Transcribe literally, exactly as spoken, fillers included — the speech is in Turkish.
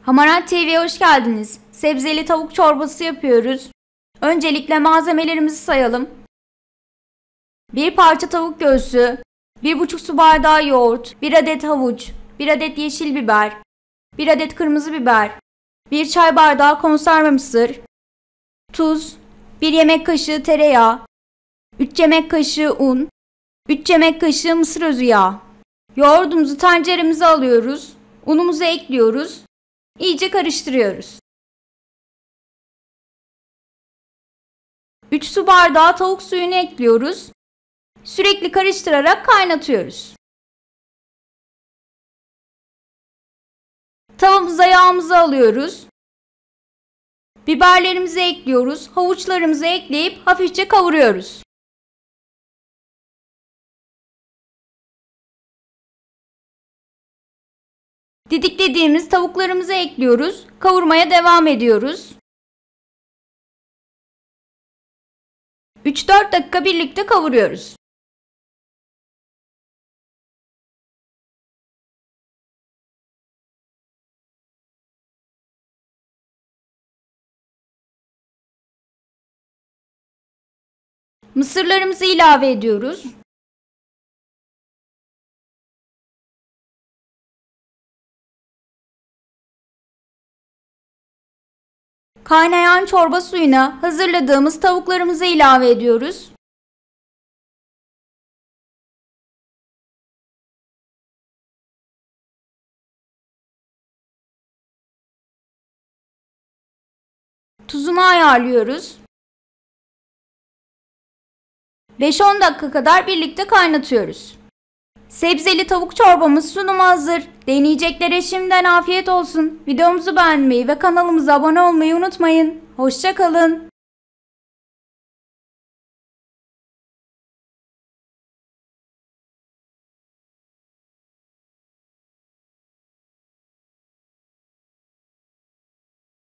Hamarat T V'ye hoş geldiniz. Sebzeli tavuk çorbası yapıyoruz. Öncelikle malzemelerimizi sayalım. bir parça tavuk göğsü, bir buçuk su bardağı yoğurt, bir adet havuç, bir adet yeşil biber, bir adet kırmızı biber, bir çay bardağı konserve mısır, tuz, bir yemek kaşığı tereyağı, üç yemek kaşığı un, üç yemek kaşığı mısır özü yağı. Yoğurdumuzu tenceremize alıyoruz, unumuzu ekliyoruz, iyice karıştırıyoruz. üç su bardağı tavuk suyunu ekliyoruz. Sürekli karıştırarak kaynatıyoruz. Tavamıza yağımızı alıyoruz. Biberlerimizi ekliyoruz. Havuçlarımızı ekleyip hafifçe kavuruyoruz. Didiklediğimiz tavuklarımızı ekliyoruz. Kavurmaya devam ediyoruz. üç dört dakika birlikte kavuruyoruz. Mısırlarımızı ilave ediyoruz. Kaynayan çorba suyuna hazırladığımız tavuklarımızı ilave ediyoruz. Tuzunu ayarlıyoruz. beş on dakika kadar birlikte kaynatıyoruz. Sebzeli tavuk çorbamız sunuma hazır. Deneyeceklere şimdiden afiyet olsun. Videomuzu beğenmeyi ve kanalımıza abone olmayı unutmayın. Hoşça kalın.